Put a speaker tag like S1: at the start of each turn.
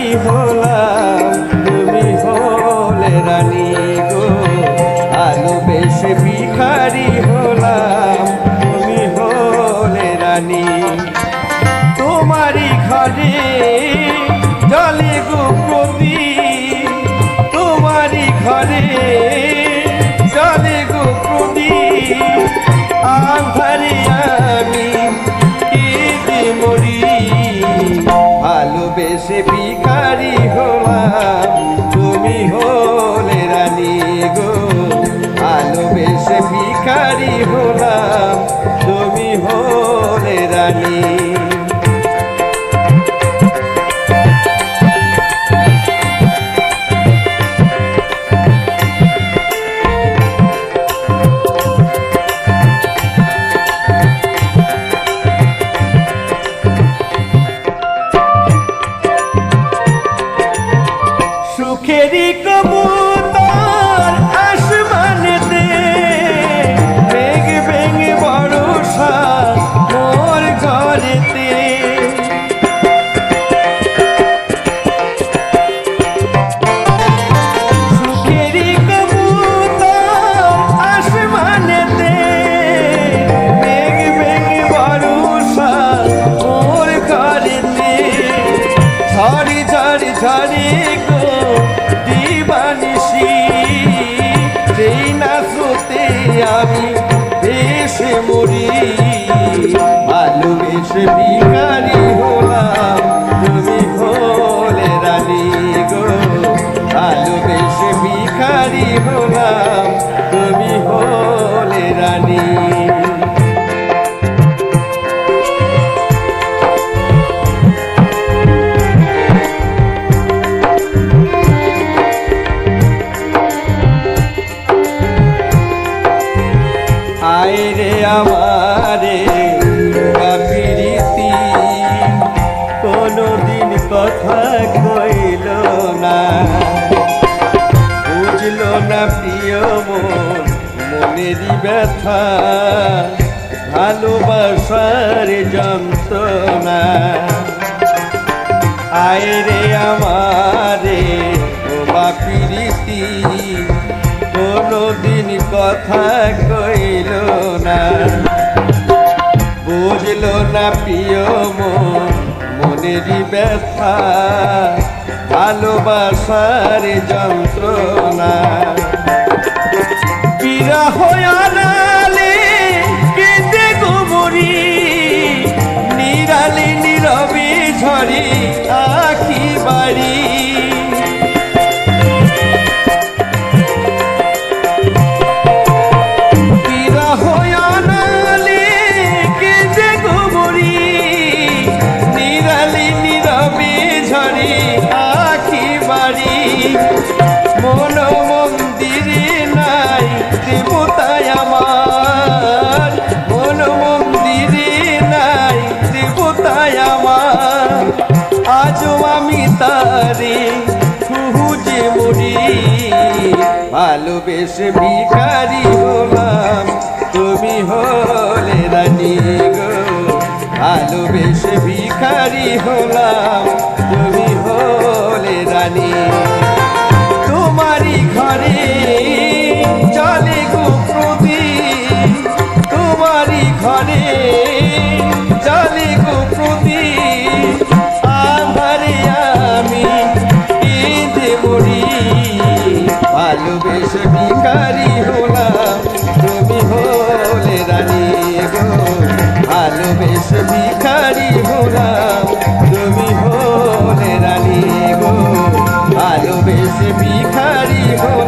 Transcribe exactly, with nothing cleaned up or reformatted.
S1: হলাম তুমি হলে রানী গো, ভালোবেসে ভিখারি হলাম তুমি হলে রানী। তোমারই ঘরে জলে গো প্রদীপ, তোমারই ঘরে জলে গো প্রদীপ, আঁধারে আমি কেঁদে মরি। ভালোবেসে ভিখারি হলাম তুমি হলে রানী গো, ভালোবেসে ভিখারি হলাম তুমি হলে রানী। সুখেরি কবুতর আসমানেতে মেঘ ভেঙে বর্ষা মোর ঘরেতে। সুখেরি কবুতর আসমানেতে মেঘ ভেঙে বর্ষা মোর ঘরেতে। ঝড়ি ঝড়ি ঝড়ি দিবানিশি যেই না শ্রুতে আমি ভেসে মরি। ভালোবেসে ভিখারি হলাম তুমি হলে রানী গো, ভালোবেসে ভিখারি হলাম তুমি হলে রানী। আয় রে আমারে প্রীতি কোনদিন কথা কইল না, বুঝল না প্রিয় মন মনেরই ব্যথা, ভালোবাসার যন্ত্রণা। আয় রে আমারে প্রীতি কোনদিন কথা কইল না, বুঝল না প্রিয় মন মনেরই ব্যথা, ভালোবাসার যন্ত্রণা। বিরহ আড়ালে কেঁদে গো মরি, নিরালে নীরবে ঝরে আখি বাড়ি। মন মন্দিরে নাই দেবতায় আমার, মন মন্দিরে নাই দেবতায় আমার, আজও আমি তারে খুঁজে মরি। ভালোবেসে ভিখারি হলাম তুমি হলে রানী গো, ভালোবেসে ভিখারি হলাম তুমি হলে রানী। তোমারই ঘরে জলে গো প্রদীপ, তোমারই ঘরে জলে গো প্রদীপ, আঁধারে আমি কেঁদে মরি। ভালোবেসে ভিখারি হলাম তুমি হলে রানী গো, ভালোবেসে ভিখারি হলাম তুমি হলে রানী গো, ভালোবেসে ভিখারি হলাম।